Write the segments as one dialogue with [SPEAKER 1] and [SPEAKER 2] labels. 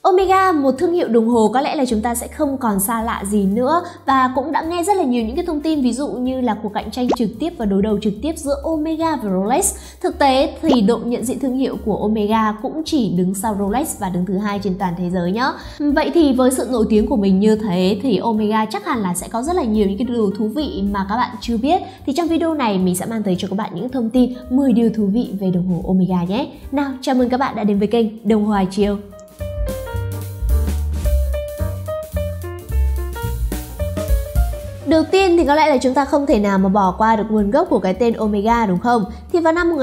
[SPEAKER 1] Omega, một thương hiệu đồng hồ có lẽ là chúng ta sẽ không còn xa lạ gì nữa, và cũng đã nghe rất là nhiều những cái thông tin ví dụ như là cuộc cạnh tranh trực tiếp và đối đầu trực tiếp giữa Omega và Rolex. Thực tế thì độ nhận diện thương hiệu của Omega cũng chỉ đứng sau Rolex và đứng thứ hai trên toàn thế giới nhé. Vậy thì với sự nổi tiếng của mình như thế thì Omega chắc hẳn là sẽ có rất là nhiều những cái điều thú vị mà các bạn chưa biết. Thì trong video này mình sẽ mang tới cho các bạn những thông tin 10 điều thú vị về đồng hồ Omega nhé. Nào, chào mừng các bạn đã đến với kênh Đồng Hồ Hải Chiều. Đầu tiên thì có lẽ là chúng ta không thể nào mà bỏ qua được nguồn gốc của cái tên Omega, đúng không? Thì vào năm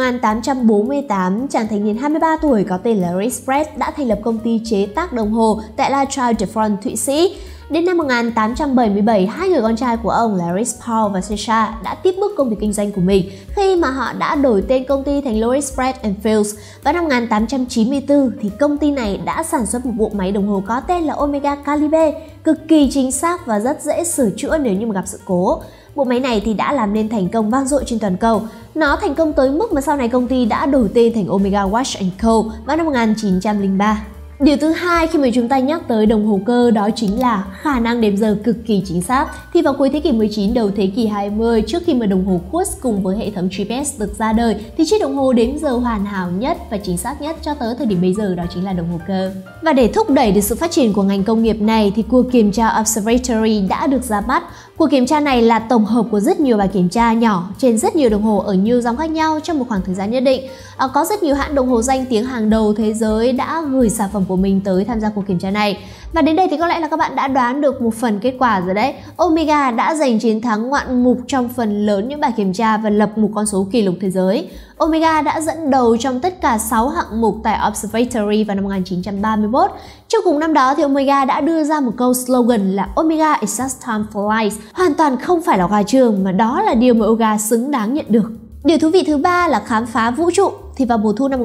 [SPEAKER 1] 1848, chàng thanh niên 23 tuổi có tên là Louis Braid đã thành lập công ty chế tác đồng hồ tại La Tour de France, Thụy Sĩ. Đến năm 1877, hai người con trai của ông là Louis Paul và Sasha đã tiếp bước công việc kinh doanh của mình khi mà họ đã đổi tên công ty thành Louis Braid & Fields. Vào năm 1894 thì công ty này đã sản xuất một bộ máy đồng hồ có tên là Omega Calibre, cực kỳ chính xác và rất dễ sửa chữa nếu như mà gặp sự cố. Bộ máy này thì đã làm nên thành công vang dội trên toàn cầu. Nó thành công tới mức mà sau này công ty đã đổi tên thành Omega Watch & Co vào năm 1903. Điều thứ hai khi mà chúng ta nhắc tới đồng hồ cơ đó chính là khả năng đếm giờ cực kỳ chính xác. Thì vào cuối thế kỷ 19, đầu thế kỷ 20, trước khi mà đồng hồ Quartz cùng với hệ thống GPS được ra đời thì chiếc đồng hồ đếm giờ hoàn hảo nhất và chính xác nhất cho tới thời điểm bây giờ đó chính là đồng hồ cơ. Và để thúc đẩy được sự phát triển của ngành công nghiệp này thì cuộc kiểm tra Observatory đã được ra mắt. Cuộc kiểm tra này là tổng hợp của rất nhiều bài kiểm tra nhỏ trên rất nhiều đồng hồ ở nhiều dòng khác nhau trong một khoảng thời gian nhất định. Có rất nhiều hãng đồng hồ danh tiếng hàng đầu thế giới đã gửi sản phẩm của mình tới tham gia cuộc kiểm tra này. Và đến đây thì có lẽ là các bạn đã đoán được một phần kết quả rồi đấy. Omega đã giành chiến thắng ngoạn mục trong phần lớn những bài kiểm tra và lập một con số kỷ lục thế giới. Omega đã dẫn đầu trong tất cả 6 hạng mục tại Observatory vào năm 1931. Trong cùng năm đó thì Omega đã đưa ra một câu slogan là Omega is just time for life. Hoàn toàn không phải là gà trường mà đó là điều mà Omega xứng đáng nhận được. Điều thú vị thứ ba là khám phá vũ trụ. Thì vào mùa thu năm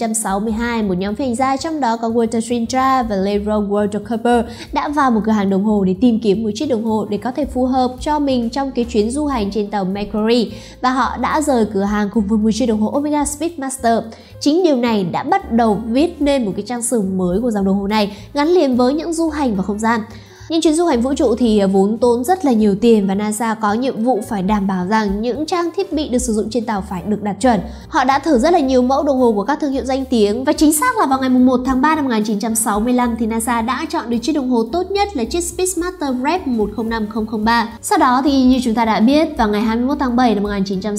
[SPEAKER 1] 1962, một nhóm phi hành gia trong đó có Walter Schindler và Leroy Walter đã vào một cửa hàng đồng hồ để tìm kiếm một chiếc đồng hồ để có thể phù hợp cho mình trong cái chuyến du hành trên tàu Mercury, và họ đã rời cửa hàng cùng với một chiếc đồng hồ Omega Speedmaster. Chính điều này đã bắt đầu viết nên một cái trang sử mới của dòng đồng hồ này gắn liền với những du hành vào không gian. Những chuyến du hành vũ trụ thì vốn tốn rất là nhiều tiền và NASA có nhiệm vụ phải đảm bảo rằng những trang thiết bị được sử dụng trên tàu phải được đạt chuẩn. Họ đã thử rất là nhiều mẫu đồng hồ của các thương hiệu danh tiếng và chính xác là vào ngày 1 tháng 3 năm 1965 thì NASA đã chọn được chiếc đồng hồ tốt nhất là chiếc Speedmaster Rep 105003. Sau đó thì như chúng ta đã biết, vào ngày 21 tháng 7 năm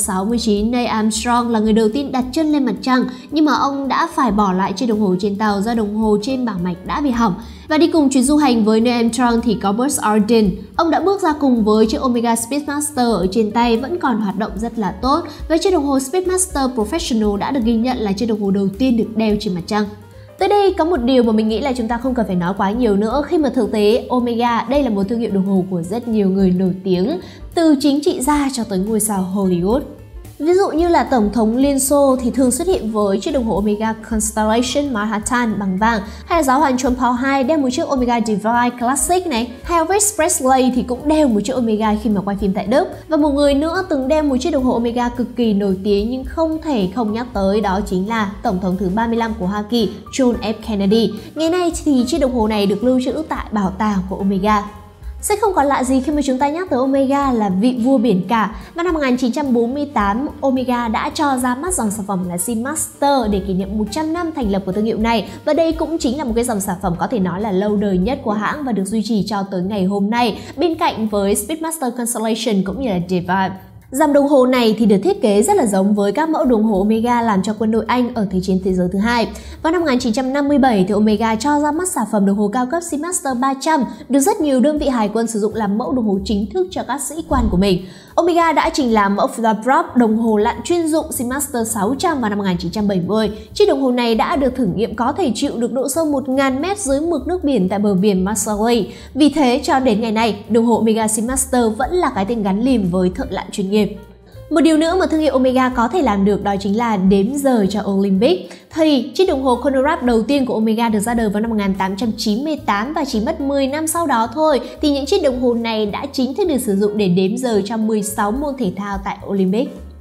[SPEAKER 1] 1969, Neil Armstrong là người đầu tiên đặt chân lên mặt trăng, nhưng mà ông đã phải bỏ lại chiếc đồng hồ trên tàu do đồng hồ trên bảng mạch đã bị hỏng. Và đi cùng chuyến du hành với Neil Armstrong thì có Buzz Aldrin. Ông đã bước ra cùng với chiếc Omega Speedmaster ở trên tay vẫn còn hoạt động rất là tốt. Và chiếc đồng hồ Speedmaster Professional đã được ghi nhận là chiếc đồng hồ đầu tiên được đeo trên mặt trăng. Tới đây có một điều mà mình nghĩ là chúng ta không cần phải nói quá nhiều nữa, khi mà thực tế Omega đây là một thương hiệu đồng hồ của rất nhiều người nổi tiếng, từ chính trị gia cho tới ngôi sao Hollywood. Ví dụ như là Tổng thống Liên Xô thì thường xuất hiện với chiếc đồng hồ Omega Constellation Manhattan bằng vàng, hay là giáo hoàng John Paul II đeo một chiếc Omega Divine Classic này, hay Elvis Presley thì cũng đeo một chiếc Omega khi mà quay phim tại Đức. Và một người nữa từng đeo một chiếc đồng hồ Omega cực kỳ nổi tiếng nhưng không thể không nhắc tới đó chính là Tổng thống thứ 35 của Hoa Kỳ John F. Kennedy. Ngày nay thì chiếc đồng hồ này được lưu trữ tại bảo tàng của Omega. Sẽ không còn lạ gì khi mà chúng ta nhắc tới Omega là vị vua biển cả. Vào năm 1948, Omega đã cho ra mắt dòng sản phẩm là Seamaster để kỷ niệm 100 năm thành lập của thương hiệu này. Và đây cũng chính là một cái dòng sản phẩm có thể nói là lâu đời nhất của hãng và được duy trì cho tới ngày hôm nay, bên cạnh với Speedmaster Constellation cũng như là Divine. Dòng đồng hồ này thì được thiết kế rất là giống với các mẫu đồng hồ Omega làm cho quân đội Anh ở Thế chiến thế giới thứ hai. Vào năm 1957 thì Omega cho ra mắt sản phẩm đồng hồ cao cấp Seamaster 300 được rất nhiều đơn vị hải quân sử dụng làm mẫu đồng hồ chính thức cho các sĩ quan của mình. Omega đã trình làng mẫu Philodrop đồng hồ lặn chuyên dụng Seamaster 600 vào năm 1970. Chiếc đồng hồ này đã được thử nghiệm có thể chịu được độ sâu 1000 m dưới mực nước biển tại bờ biển Marseille. Vì thế cho đến ngày nay, đồng hồ Omega Seamaster vẫn là cái tên gắn liền với thợ lặn chuyên nghiệp. Một điều nữa mà thương hiệu Omega có thể làm được đó chính là đếm giờ cho Olympic. Thì chiếc đồng hồ chronograph đầu tiên của Omega được ra đời vào năm 1898 và chỉ mất 10 năm sau đó thôi thì những chiếc đồng hồ này đã chính thức được sử dụng để đếm giờ cho 16 môn thể thao tại Olympic.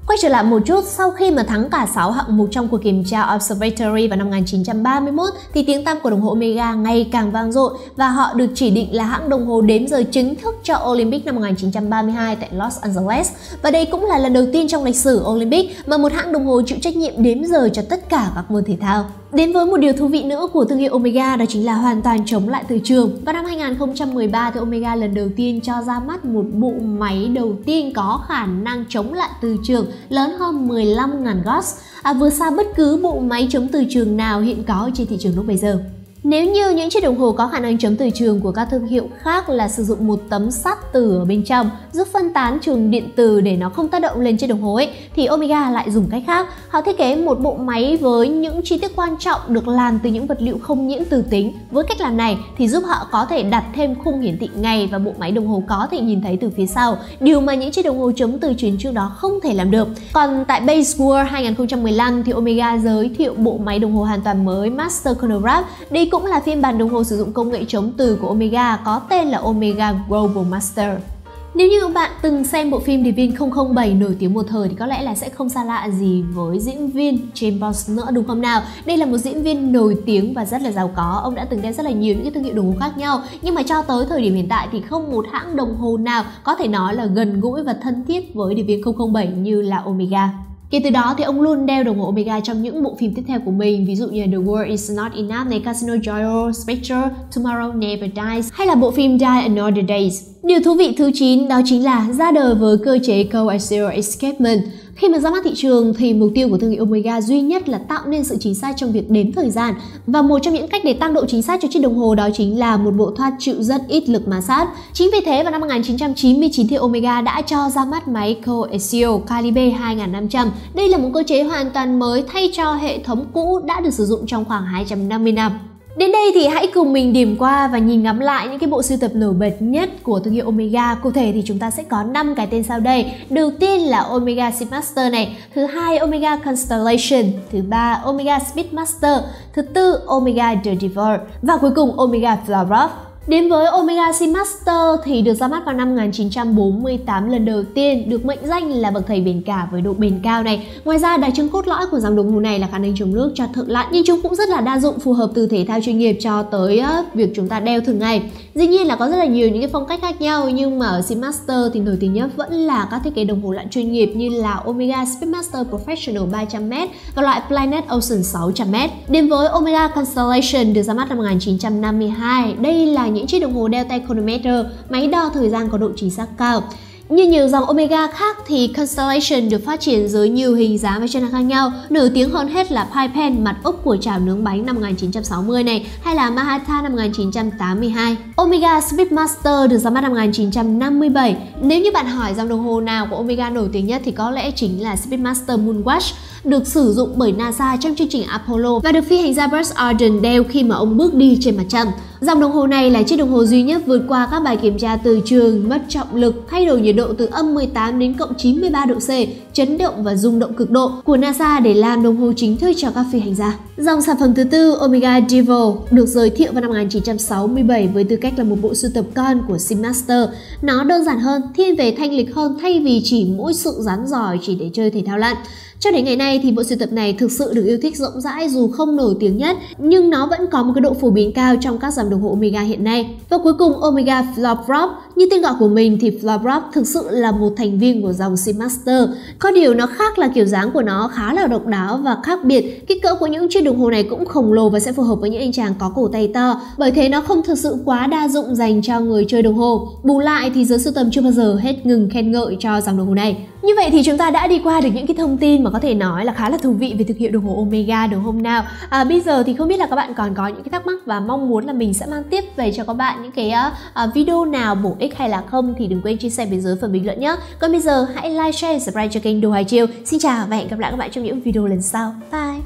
[SPEAKER 1] Quay trở lại một chút, sau khi mà thắng cả 6 hạng mục trong cuộc kiểm tra Observatory vào năm 1931 thì tiếng tăm của đồng hồ Omega ngày càng vang dội và họ được chỉ định là hãng đồng hồ đếm giờ chính thức cho Olympic năm 1932 tại Los Angeles. Và đây cũng là lần đầu tiên trong lịch sử Olympic mà một hãng đồng hồ chịu trách nhiệm đếm giờ cho tất cả các môn thể thao. Đến với một điều thú vị nữa của thương hiệu Omega, đó chính là hoàn toàn chống lại từ trường. Vào năm 2013 thì Omega lần đầu tiên cho ra mắt một bộ máy đầu tiên có khả năng chống lại từ trường lớn hơn 15.000 Watts, vượt xa bất cứ bộ máy chống từ trường nào hiện có trên thị trường lúc bây giờ. Nếu như những chiếc đồng hồ có khả năng chống từ trường của các thương hiệu khác là sử dụng một tấm sắt từ ở bên trong giúp phân tán trường điện từ để nó không tác động lên chiếc đồng hồ ấy, thì Omega lại dùng cách khác. Họ thiết kế một bộ máy với những chi tiết quan trọng được làm từ những vật liệu không nhiễm từ tính. Với cách làm này thì giúp họ có thể đặt thêm khung hiển thị ngày và bộ máy đồng hồ có thể nhìn thấy từ phía sau, điều mà những chiếc đồng hồ chống từ truyền trước đó không thể làm được. Còn tại Base World 2015 thì Omega giới thiệu bộ máy đồng hồ hoàn toàn mới Master Chronograph. Đây cũng là phiên bản đồng hồ sử dụng công nghệ chống từ của Omega có tên là Omega Global Master. Nếu như các bạn từng xem bộ phim Điệp viên 007 nổi tiếng một thời thì có lẽ là sẽ không xa lạ gì với diễn viên James Bond nữa, đúng không nào? Đây là một diễn viên nổi tiếng và rất là giàu có. Ông đã từng đem rất là nhiều những cái thương hiệu đồng hồ khác nhau, nhưng mà cho tới thời điểm hiện tại thì không một hãng đồng hồ nào có thể nói là gần gũi và thân thiết với Điệp viên 007 như là Omega. Kể từ đó thì ông luôn đeo đồng hồ Omega trong những bộ phim tiếp theo của mình, ví dụ như The World Is Not Enough này, Casino Royale, Spectre, Tomorrow Never Dies hay là bộ phim Die Another Days. Điều thú vị thứ 9 đó chính là ra đời với cơ chế Coaxial Escapement. Khi mà ra mắt thị trường thì mục tiêu của thương hiệu Omega duy nhất là tạo nên sự chính xác trong việc đếm thời gian, và một trong những cách để tăng độ chính xác cho chiếc đồng hồ đó chính là một bộ thoát chịu rất ít lực ma sát. Chính vì thế vào năm 1999 thì Omega đã cho ra mắt máy Coaxial Calibre 2500. Đây là một cơ chế hoàn toàn mới thay cho hệ thống cũ đã được sử dụng trong khoảng 250 năm. Đến đây thì hãy cùng mình điểm qua và nhìn ngắm lại những cái bộ sưu tập nổi bật nhất của thương hiệu Omega. Cụ thể thì chúng ta sẽ có 5 cái tên sau đây. Đầu tiên là Omega Seamaster này, thứ hai Omega Constellation, thứ ba Omega Speedmaster, thứ tư Omega The Devil và cuối cùng Omega Flora. Đến với Omega Seamaster thì được ra mắt vào năm 1948 lần đầu tiên, được mệnh danh là bậc thầy biển cả với độ bền cao này. Ngoài ra đặc trưng cốt lõi của dòng đồng hồ này là khả năng chống nước cho thợ lặn, nhưng chúng cũng rất là đa dụng, phù hợp từ thể thao chuyên nghiệp cho tới việc chúng ta đeo thường ngày. Dĩ nhiên là có rất là nhiều những cái phong cách khác nhau, nhưng mà ở Seamaster thì nổi tiếng nhất vẫn là các thiết kế đồng hồ lặn chuyên nghiệp như là Omega Speedmaster Professional 300m và loại Planet Ocean 600m. Đến với Omega Constellation được ra mắt năm 1952. Đây là những chiếc đồng hồ đeo tay chronometer, máy đo thời gian có độ chính xác cao. Như nhiều dòng Omega khác thì Constellation được phát triển dưới nhiều hình dáng và chức năng khác nhau. Nổi tiếng hơn hết là Pie Pan, mặt ốc của chảo nướng bánh năm 1960 này, hay là Manhattan năm 1982. Omega Speedmaster được ra mắt năm 1957. Nếu như bạn hỏi dòng đồng hồ nào của Omega nổi tiếng nhất thì có lẽ chính là Speedmaster Moonwatch, được sử dụng bởi NASA trong chương trình Apollo và được phi hành gia Buzz Aldrin đeo khi mà ông bước đi trên mặt trăng. Dòng đồng hồ này là chiếc đồng hồ duy nhất vượt qua các bài kiểm tra từ trường, mất trọng lực, thay đổi nhiệt độ từ âm 18 đến cộng 93 độ C, chấn động và rung động cực độ của NASA để làm đồng hồ chính thức cho các phi hành gia. Dòng sản phẩm thứ tư Omega Devil được giới thiệu vào năm 1967 với tư cách là một bộ sưu tập con của Seamaster. Nó đơn giản hơn, thiên về thanh lịch hơn thay vì chỉ mỗi sự rắn giỏi chỉ để chơi thể thao lặn. Cho đến ngày nay thì bộ sưu tập này thực sự được yêu thích rộng rãi, dù không nổi tiếng nhất nhưng nó vẫn có một cái độ phổ biến cao trong các dòng đồng hồ Omega hiện nay. Và cuối cùng Omega Flora, như tên gọi của mình thì Flora thực sự là một thành viên của dòng Seamaster. Có điều nó khác là kiểu dáng của nó khá là độc đáo và khác biệt. Kích cỡ của những chiếc đồng hồ này cũng khổng lồ và sẽ phù hợp với những anh chàng có cổ tay to, bởi thế nó không thực sự quá đa dụng dành cho người chơi đồng hồ. Bù lại thì giới sưu tầm chưa bao giờ hết ngừng khen ngợi cho dòng đồng hồ này. Như vậy thì chúng ta đã đi qua được những cái thông tin mà có thể nói là khá là thú vị về thương hiệu đồng hồ Omega đúng không nào? Bây giờ thì không biết là các bạn còn có những cái thắc mắc và mong muốn là mình sẽ mang tiếp về cho các bạn những cái video nào bổ ích hay là không thì đừng quên chia sẻ bên dưới phần bình luận nhé. Còn bây giờ hãy like, share, subscribe cho kênh Đồ Hải Chiều. Xin chào và hẹn gặp lại các bạn trong những video lần sau. Bye!